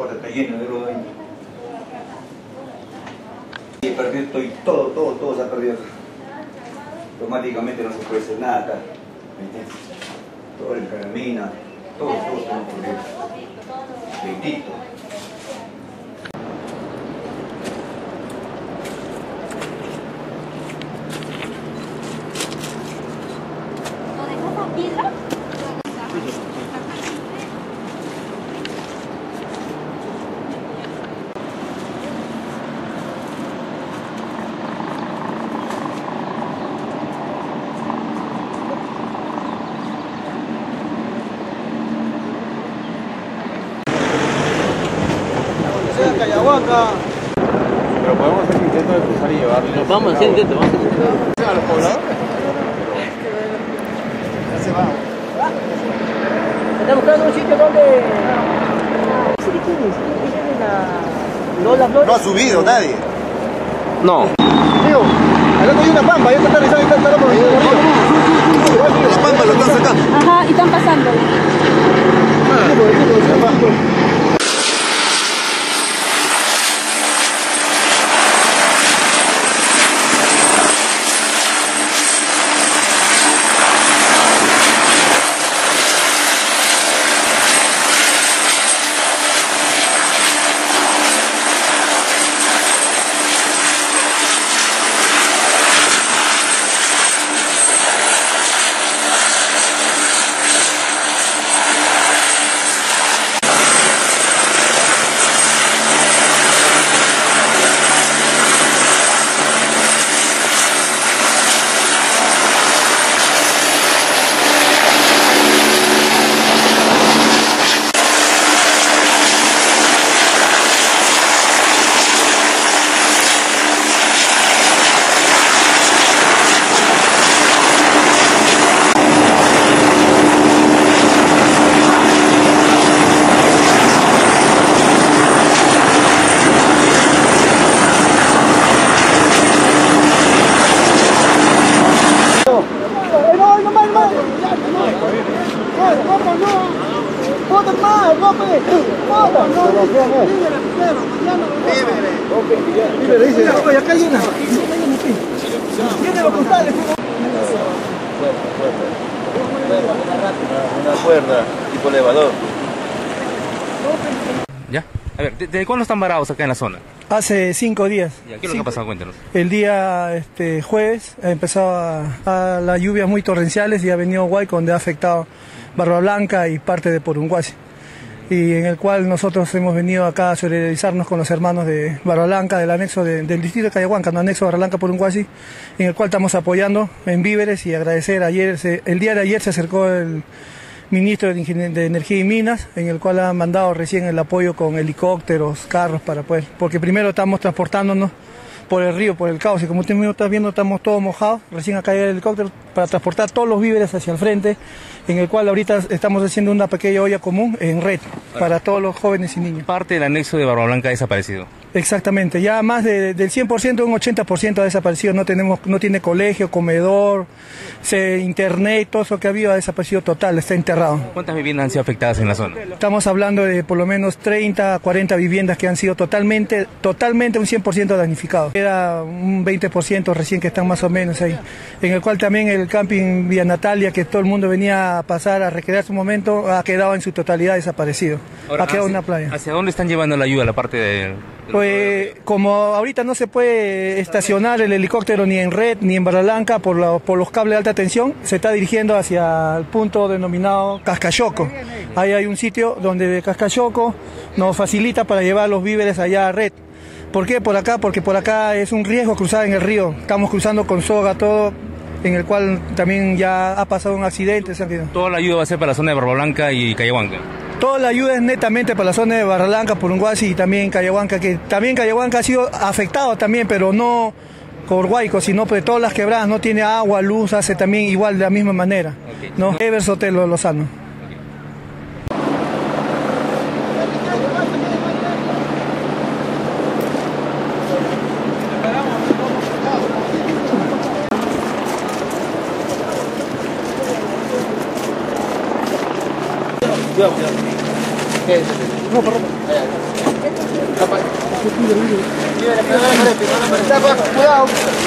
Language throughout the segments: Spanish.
importa, está lleno de lodo ahí. Y perdió todo se ha perdido. Automáticamente no se puede hacer nada acá. Todo el caramina, todo está perdido. Bendito. ¿Piedra? Cayahuanca. Pero podemos hacer intento de cruzar y llevarlo. Vamos a hacer intento, vamos a hacer intento. A los pobladores. Ya se va. Estamos buscando un sitio donde... No ha subido nadie. No. Digo, acá hay una pampa, ya está aterrizando y está por ahí. La pampa lo están sacando. Ajá, y están pasando. Víveres, dice, oye, acá hay una. Tiene los costales. Una cuerda, tipo elevador. ¿Ya? A ver, ¿de cuándo están varados acá en la zona? Hace 5 días. ¿Ya? ¿Qué es lo que ha pasado? Cuéntanos. El día jueves ha empezado a las lluvias muy torrenciales y ha venido Huayco, donde ha afectado Barba Blanca y parte de Porunguasi. Y en el cual nosotros hemos venido acá a solidarizarnos con los hermanos de Barba Blanca, del anexo del distrito de Cayahuanca, no anexo Barba Blanca Porunguasi, en el cual estamos apoyando en víveres y agradecer. El día de ayer se acercó el ministro de Energía y Minas, en el cual ha mandado recién el apoyo con helicópteros, carros para poder, porque primero estamos transportándonos por el río, por el cauce, como usted mismo está viendo, estamos todos mojados, recién acá llega el helicóptero para transportar todos los víveres hacia el frente, en el cual ahorita estamos haciendo una pequeña olla común en red para todos los jóvenes y niños. Parte del anexo de Barba Blanca ha desaparecido. Exactamente, ya más del 100%, un 80% ha desaparecido, no tiene colegio, comedor, internet, todo eso que había ha desaparecido total, está enterrado. ¿Cuántas viviendas han sido afectadas en la zona? Estamos hablando de por lo menos 30 a 40 viviendas que han sido totalmente un 100% damnificados. Queda un 20% recién que están más o menos ahí, en el cual también el camping Villa Natalia, que todo el mundo venía a pasar a recrearse un momento, ha quedado en su totalidad desaparecido. Ahora, ha quedado una playa. ¿Hacia dónde están llevando la ayuda, la parte de...? Pues como ahorita no se puede estacionar el helicóptero ni en red ni en Barba Blanca por los cables de alta tensión, se está dirigiendo hacia el punto denominado Cascayoco. Ahí hay un sitio donde de Cascayoco nos facilita para llevar los víveres allá a red. ¿Por qué por acá? Porque por acá es un riesgo cruzar en el río. Estamos cruzando con soga todo, en el cual también ya ha pasado un accidente. ¿Toda la ayuda va a ser para la zona de Barba Blanca y Cayahuanca? Toda la ayuda es netamente para la zona de Barba Blanca, Porunguasi y también Cayahuanca, que también Cayahuanca ha sido afectado también, pero no por Huayco, sino por todas las quebradas, no tiene agua, luz, hace también igual de la misma manera. Okay. ¿No? Ever Sotelo Lozano. No, perdón. Cuidado.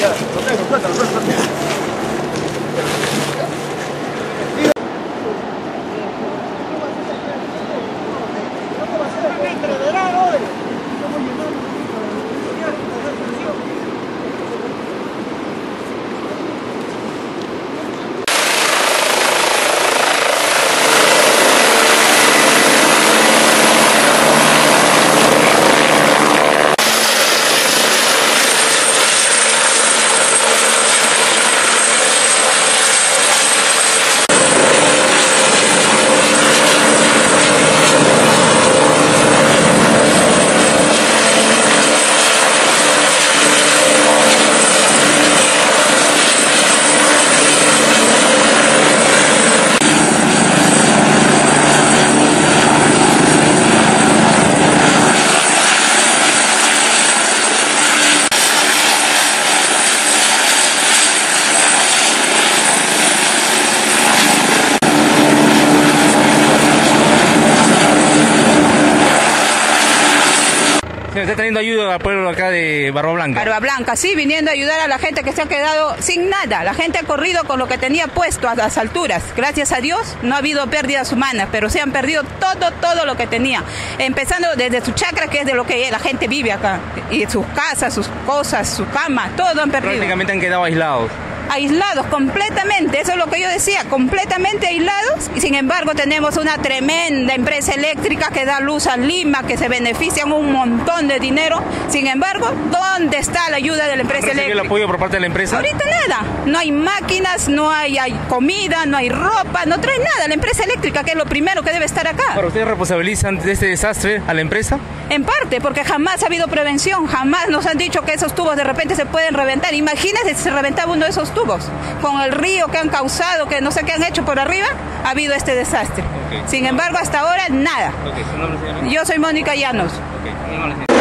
Se está teniendo ayuda al pueblo acá de Barba Blanca. Barba Blanca, sí, viniendo a ayudar a la gente que se ha quedado sin nada. La gente ha corrido con lo que tenía puesto a las alturas. Gracias a Dios no ha habido pérdidas humanas, pero se han perdido todo lo que tenía. Empezando desde su chacra, que es de lo que la gente vive acá. Y sus casas, sus cosas, su cama, todo han perdido. Prácticamente han quedado aislados. Aislados completamente, eso es lo que yo decía, completamente aislados, y sin embargo tenemos una tremenda empresa eléctrica que da luz a Lima, que se benefician un montón de dinero. Sin embargo, ¿dónde está la ayuda de la empresa eléctrica? ¿El apoyo por parte de la empresa? Ahorita nada, no hay máquinas, no hay comida, no hay ropa, no trae nada. La empresa eléctrica, que es lo primero que debe estar acá. ¿Pero ustedes responsabilizan de este desastre a la empresa? En parte, porque jamás ha habido prevención, jamás nos han dicho que esos tubos de repente se pueden reventar. Imagínense si se reventaba uno de esos tubos. Con el río que han causado, que no sé qué han hecho por arriba, ha habido este desastre. Okay. Sin embargo, hasta ahora, nada. Okay. ¿Su nombre, señora? Yo soy Mónica Llanos. Okay.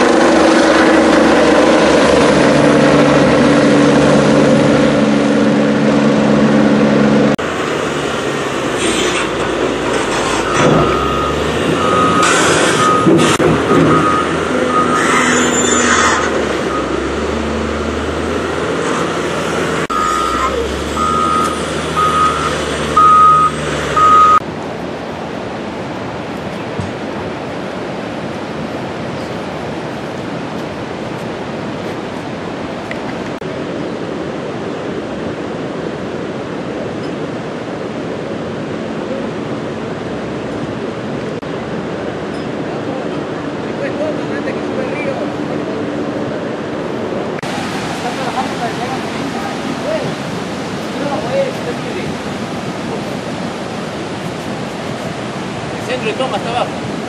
El centro de toma está abajo.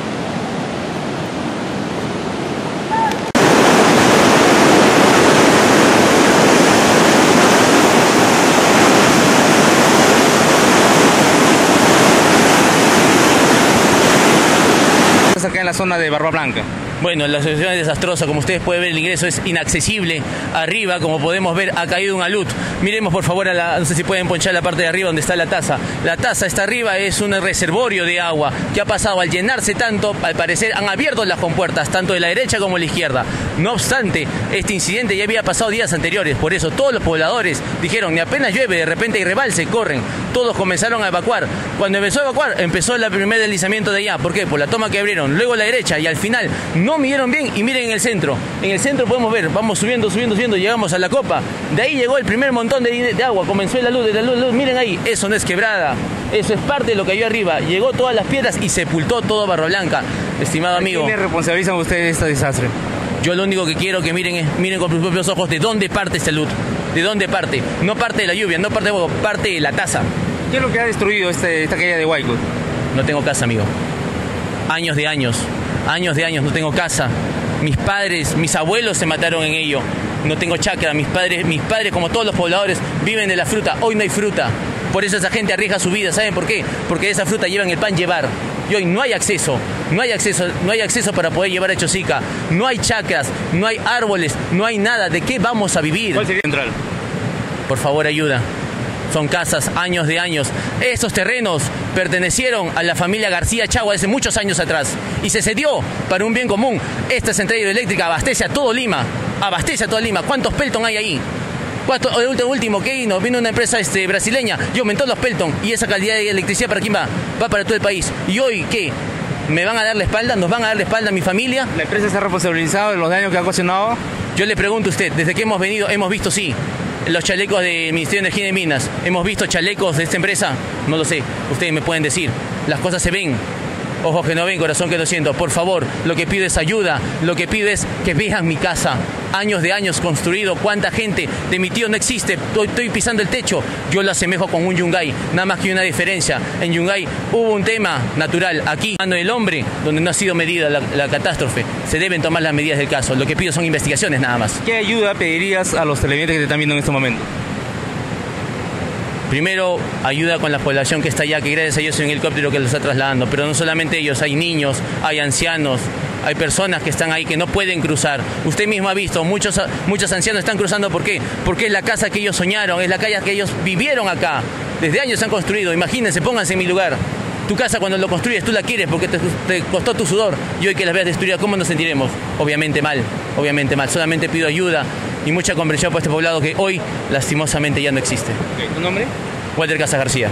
Acá en la zona de Barba Blanca. Bueno, la situación es desastrosa, como ustedes pueden ver, el ingreso es inaccesible. Arriba, como podemos ver, ha caído un alud. Miremos por favor no sé si pueden ponchar la parte de arriba donde está la taza. La taza está arriba, es un reservorio de agua que ha pasado al llenarse tanto, al parecer han abierto las compuertas, tanto de la derecha como de la izquierda. No obstante, este incidente ya había pasado días anteriores, por eso todos los pobladores dijeron, ni apenas llueve, de repente hay rebalse, corren. Todos comenzaron a evacuar. Cuando empezó a evacuar, empezó el primer deslizamiento de allá. ¿Por qué? Por la toma que abrieron, luego la derecha, y al final no midieron bien. Y miren en el centro podemos ver, vamos subiendo, llegamos a la copa. De ahí llegó el primer montón de agua, comenzó la luz, miren ahí, eso no es quebrada, eso es parte de lo que hay arriba. Llegó todas las piedras y sepultó todo Barba Blanca. Estimado amigo, ¿quiénes responsabilizan ustedes de este desastre? yo lo único que quiero que miren con sus propios ojos de dónde parte esta luz, de dónde parte. No parte de la lluvia, no parte de fuego, parte de la taza. ¿Qué es lo que ha destruido esta caída de Huayco? No tengo casa, amigo. Años de años, no tengo casa. Mis padres, mis abuelos se mataron en ello. No tengo chacra, mis padres como todos los pobladores viven de la fruta. Hoy no hay fruta. Por eso esa gente arriesga su vida. ¿Saben por qué? Porque de esa fruta llevan el pan llevar. Y hoy no hay acceso para poder llevar a Chosica. No hay chacras, no hay árboles, no hay nada. ¿De qué vamos a vivir? ¿Cuál sería central? Por favor, ayuda. son casas, años de años. Estos terrenos pertenecieron a la familia García Chagua hace muchos años atrás y se cedió para un bien común. Esta central hidroeléctrica abastece a todo Lima, ¿Cuántos Pelton hay ahí? El último que vino una empresa brasileña y aumentó los Pelton, y esa calidad de electricidad ¿para quién va? Va para todo el país. ¿Y hoy qué? ¿Me van a dar la espalda? ¿Nos van a dar la espalda a mi familia? ¿La empresa se ha responsabilizado de los daños que ha ocasionado? Yo le pregunto a usted, desde que hemos venido, hemos visto, sí, los chalecos del Ministerio de Energía y Minas. ¿Hemos visto chalecos de esta empresa? No lo sé, ustedes me pueden decir. Las cosas se ven. Ojos que no ven, corazón que no siento. Por favor, lo que pido es ayuda. Lo que pido es que vean mi casa. Años de años construido. ¿Cuánta gente de mi tío no existe? Estoy pisando el techo. Yo lo asemejo con un yungay. Nada más que una diferencia. En yungay hubo un tema natural. Aquí, mano del hombre, donde no ha sido medida la catástrofe. Se deben tomar las medidas del caso. Lo que pido son investigaciones nada más. ¿Qué ayuda pedirías a los televidentes que te están viendo en este momento? Primero, ayuda con la población que está allá, que gracias a Dios hay un helicóptero que los está trasladando. Pero no solamente ellos, hay niños, hay ancianos, hay personas que están ahí que no pueden cruzar. Usted mismo ha visto, muchos ancianos están cruzando. ¿Por qué? Porque es la casa que ellos soñaron, es la calle que ellos vivieron acá. Desde años se han construido. Imagínense, pónganse en mi lugar. Tu casa cuando lo construyes, tú la quieres porque te costó tu sudor. Y hoy que la veas destruida, ¿cómo nos sentiremos? Obviamente mal, obviamente mal. Solamente pido ayuda y mucha comprensión por este poblado que hoy lastimosamente ya no existe. ¿Tu nombre? Walter Casas García.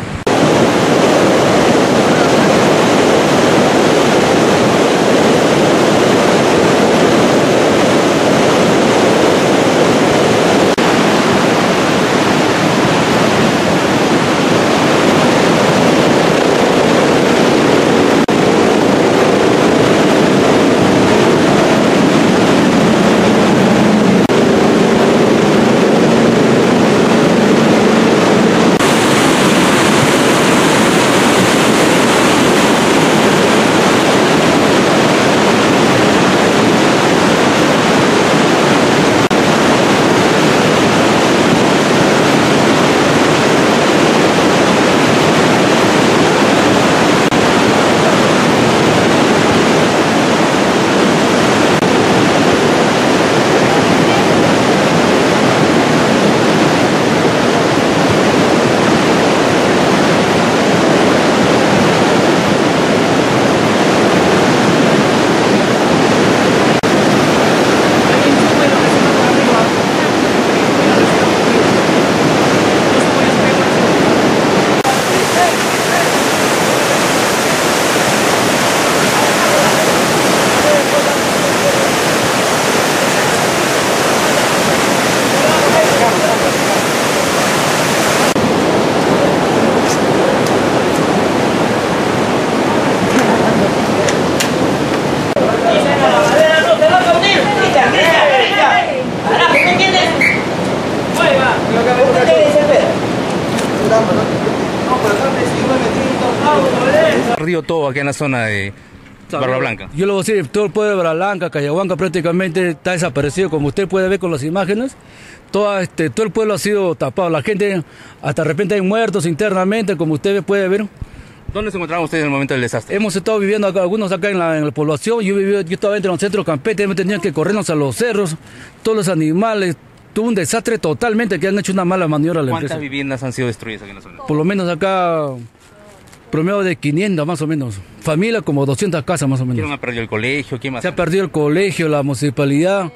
Perdido todo aquí en la zona de Barba Blanca. Yo lo voy a decir, todo el pueblo de Barba Blanca, Cayahuanca prácticamente está desaparecido, como usted puede ver con las imágenes. Todo el pueblo ha sido tapado, la gente, hasta de repente hay muertos internamente, como usted puede ver. ¿Dónde se encontraban ustedes en el momento del desastre? Hemos estado viviendo acá, algunos acá en la población. Yo estaba dentro del centro campestre, hemos tenido que corrernos a los cerros, todos los animales. Tuvo un desastre totalmente, que han hecho una mala maniobra a la empresa. ¿Cuántas viviendas han sido destruidas aquí en la zona? Por lo menos acá, promedio de 500 más o menos. Familia como 200 casas más o menos. ¿Quién ha perdido el colegio? ¿Quién más? Se ha perdido el colegio, la municipalidad,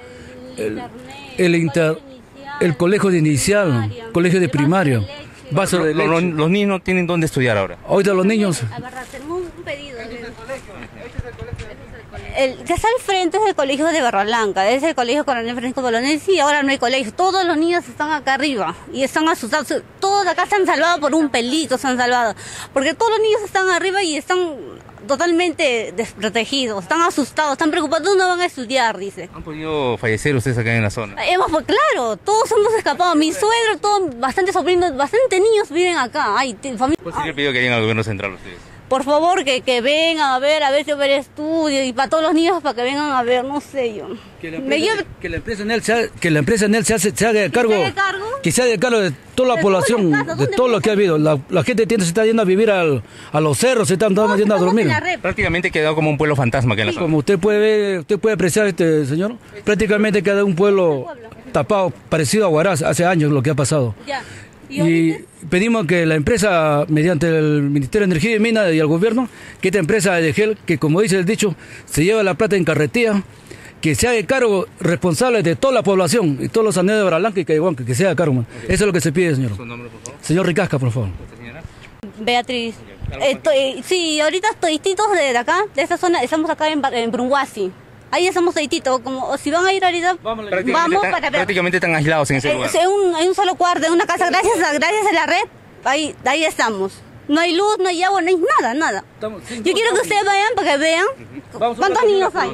el colegio de inicial, colegio de primaria, vaso de leche. Los niños no tienen dónde estudiar ahora. Ahorita los niños... Tenemos un pedido. Que está al frente es el colegio de Barra Blanca, es el colegio Coronel Francisco Bolognesi, y ahora no hay colegio. Todos los niños están acá arriba y están asustados. Todos acá se han salvado por un pelito, se han salvado. Porque todos los niños están arriba y están totalmente desprotegidos, están asustados, están preocupados, no van a estudiar, dice. ¿Han podido fallecer ustedes acá en la zona? Claro, todos hemos escapado. Mi suegro, todos, bastante sobrinos, bastante niños viven acá. ¿Cuál sería el pedido que harían al gobierno central ustedes? Por favor, que vengan a ver si va a haber estudio y para todos los niños para que vengan a ver, no sé yo. Que la empresa en él se haga cargo, que se haga cargo de toda la población, de todo lo que ha habido. La gente se está yendo a vivir a los cerros, se están yendo a dormir. Prácticamente ha quedado como un pueblo fantasma aquí en la zona. Como usted puede ver, usted puede apreciar, señor, prácticamente queda un pueblo tapado, parecido a Huaraz, hace años lo que ha pasado. Ya. Y pedimos que la empresa, mediante el Ministerio de Energía y Minas y el gobierno, que esta empresa de Gel, que como dice el dicho, se lleva la plata en carretilla, que se haga cargo responsable de toda la población y todos los andenes de Barranca y Cayahuanca, que se haga cargo. Eso es lo que se pide, señor. ¿Su nombre, por favor? Señor Ricasca, por favor. Señora. Beatriz. Sí, ahorita todititos de acá, de esa zona, estamos acá en Brunhuasi. Ahí estamos todititos, como si van a ir ahorita, vamos para ver. Prácticamente están aislados en ese lugar. Hay un solo cuarto, en una casa, gracias a la red, ahí estamos. No hay luz, no hay agua, no hay nada. Yo quiero que ustedes vayan para que vean cuántos niños hay.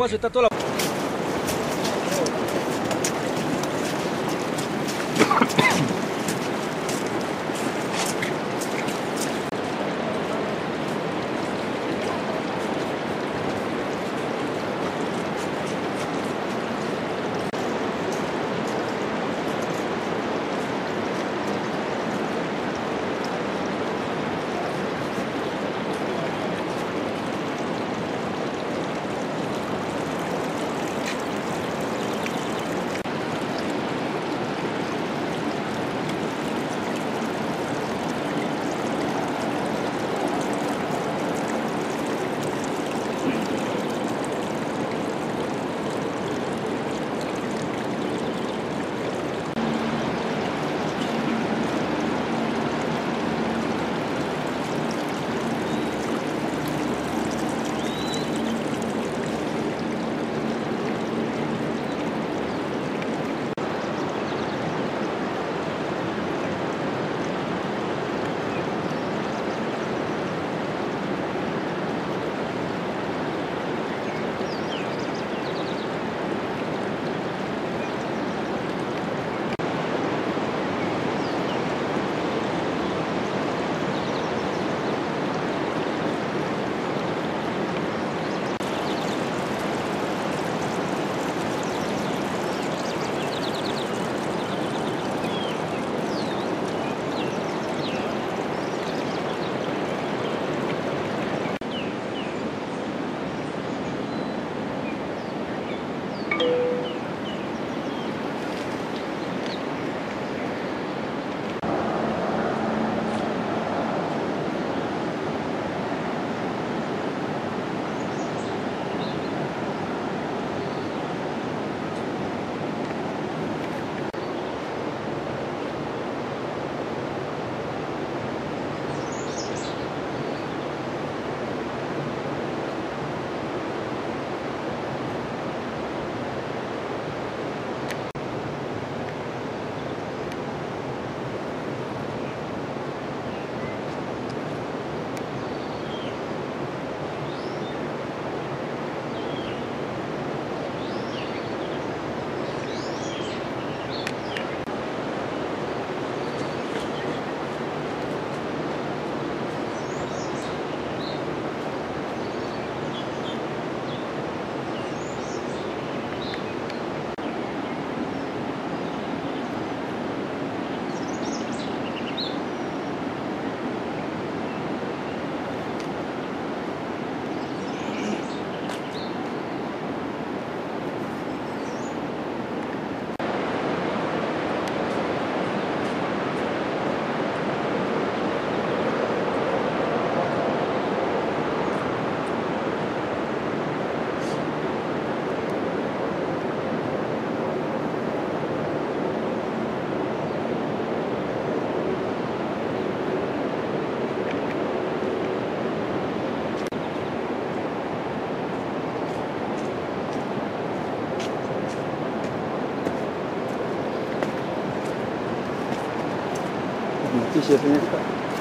Noticias, señorita.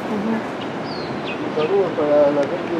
Saludos para la gente.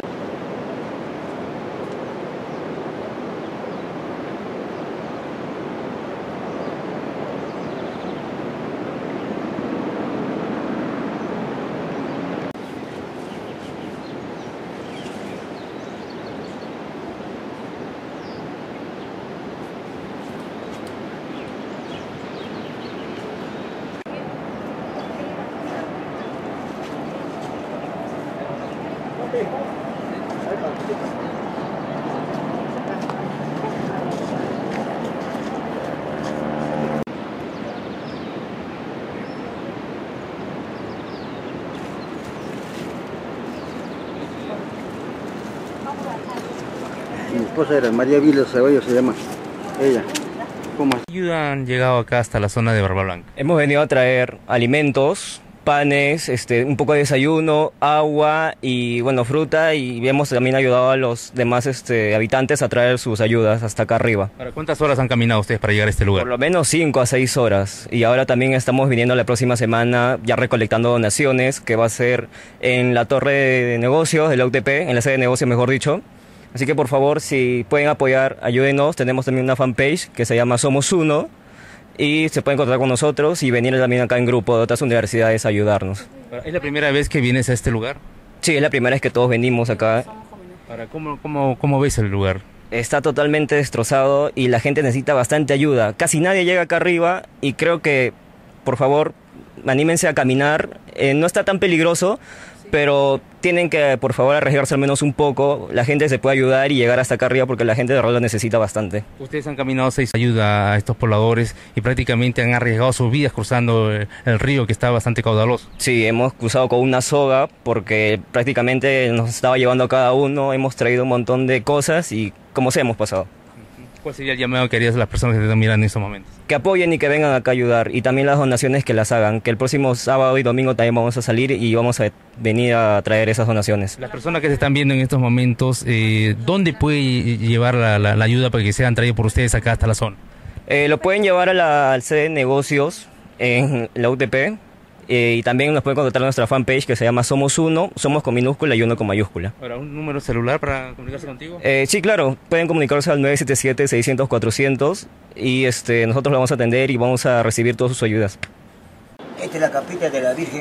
esposa era María Vila Ceballos, se llama ella. ¿Cómo? ¿Ayuda han llegado acá hasta la zona de Barba Blanca? Hemos venido a traer alimentos, panes, un poco de desayuno, agua y bueno, fruta, y hemos también ayudado a los demás habitantes a traer sus ayudas hasta acá arriba. ¿Para cuántas horas han caminado ustedes para llegar a este lugar? Por lo menos 5 a 6 horas, y ahora también estamos viniendo la próxima semana ya recolectando donaciones, que va a ser en la torre de negocios de la UTP, en la sede de negocios mejor dicho. Así que por favor, si pueden apoyar, ayúdenos. Tenemos también una fanpage que se llama Somos Uno, y se pueden encontrar con nosotros y venir también acá en grupo de otras universidades a ayudarnos. ¿Es la primera vez que vienes a este lugar? Sí, es la primera vez que todos venimos acá. Ahora, ¿cómo ves el lugar? Está totalmente destrozado y la gente necesita bastante ayuda. Casi nadie llega acá arriba y creo que, por favor, anímense a caminar. No está tan peligroso, pero tienen que, por favor, arriesgarse al menos un poco. La gente se puede ayudar y llegar hasta acá arriba porque la gente de verdad lo necesita bastante. Ustedes han caminado 6 ayuda a estos pobladores y prácticamente han arriesgado sus vidas cruzando el río, que está bastante caudaloso. Sí, hemos cruzado con una soga porque prácticamente nos estaba llevando a cada uno. Hemos traído un montón de cosas y como se hemos pasado. ¿Cuál sería el llamado que harías a las personas que te están mirando en estos momentos? Que apoyen y que vengan acá a ayudar, y también las donaciones que las hagan, que el próximo sábado y domingo también vamos a salir y vamos a venir a traer esas donaciones. Las personas que se están viendo en estos momentos, ¿dónde puede llevar la ayuda para que sean traídos por ustedes acá hasta la zona? Lo pueden llevar a la sede de negocios en la UTP, y también nos pueden contactar en nuestra fanpage que se llama Somos Uno, Somos con minúscula y Uno con mayúscula. Ahora, ¿un número celular para comunicarse contigo? Sí, claro, pueden comunicarse al 977-600-400 y nosotros lo vamos a atender y vamos a recibir todas sus ayudas. Esta es la capilla de la Virgen.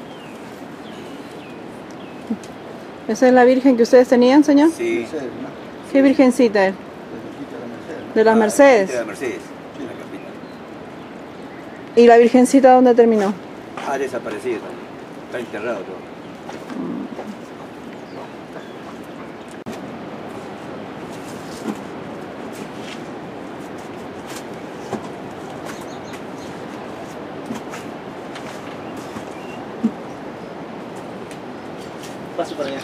¿Esa es la Virgen que ustedes tenían, señor? Sí. ¿Qué virgencita es? ¿De las Mercedes? De las Mercedes, la capilla. ¿Y la virgencita dónde terminó? Ha desaparecido, está enterrado todo. Paso para allá.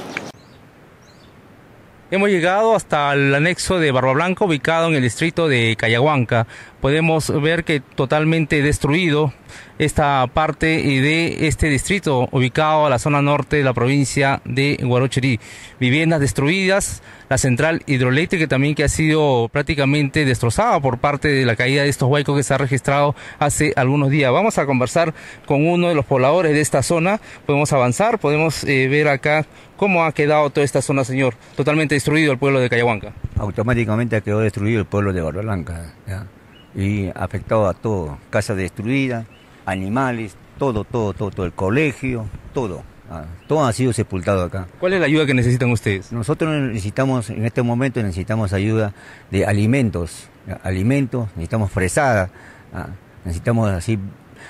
Hemos llegado hasta el anexo de Barba Blanca, ubicado en el distrito de Cayahuanca. Podemos ver que totalmente destruido esta parte de este distrito, ubicado a la zona norte de la provincia de Huarochirí. Viviendas destruidas, la central hidroeléctrica también, que ha sido prácticamente destrozada por parte de la caída de estos huaicos que se ha registrado hace algunos días. Vamos a conversar con uno de los pobladores de esta zona. Podemos avanzar, podemos ver acá cómo ha quedado toda esta zona, señor. Totalmente destruido el pueblo de Cayahuanca. Automáticamente quedó destruido el pueblo de Barba Blanca, ¿ya? Y afectado a todo, casa destruida, animales, todo, el colegio, todo ha sido sepultado acá. ¿Cuál es la ayuda que necesitan ustedes? Nosotros necesitamos, en este momento necesitamos ayuda de alimentos, necesitamos fresada, necesitamos así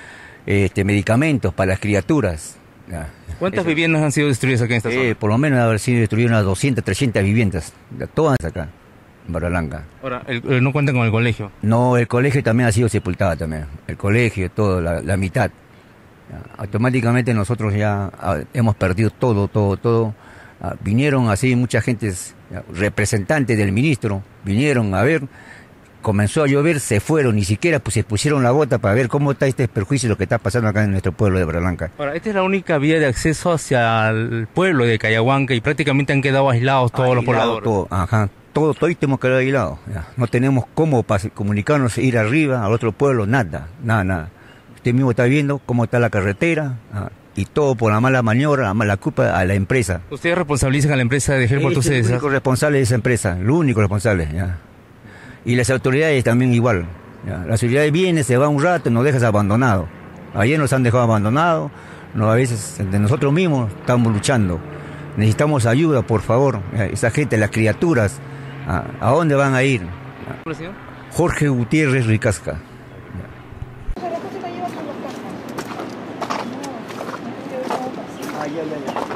medicamentos para las criaturas. ¿Cuántas viviendas han sido destruidas acá en esta zona? Por lo menos haber sido destruidas unas 200, 300 viviendas, todas acá. Barba Blanca. Ahora, ¿no cuentan con el colegio? No, el colegio también ha sido sepultado también. El colegio, todo, la mitad. Automáticamente nosotros ya hemos perdido todo. Vinieron así mucha gente, representantes del ministro, vinieron a ver, comenzó a llover, se fueron, ni siquiera se pusieron la bota para ver cómo está este perjuicio, lo que está pasando acá en nuestro pueblo de Barba Blanca. Ahora, esta es la única vía de acceso hacia el pueblo de Cayahuanca y prácticamente han quedado aislados todos los pobladores. Todo hemos quedado aislados. No tenemos cómo comunicarnos, ir arriba al otro pueblo, nada. Usted mismo está viendo cómo está la carretera, y todo por la mala maniobra, la mala culpa a la empresa. ¿Ustedes responsabilizan a la empresa de dejar por Es el único responsable de esa empresa, el único responsable. Y las autoridades también igual. Las autoridades vienen, se va un rato y nos dejan abandonados. Ayer nos han dejado abandonados, a veces de nosotros mismos estamos luchando. Necesitamos ayuda, por favor. Esa gente, las criaturas, ¿a dónde van a ir? Jorge Gutiérrez Ricasca. Ya.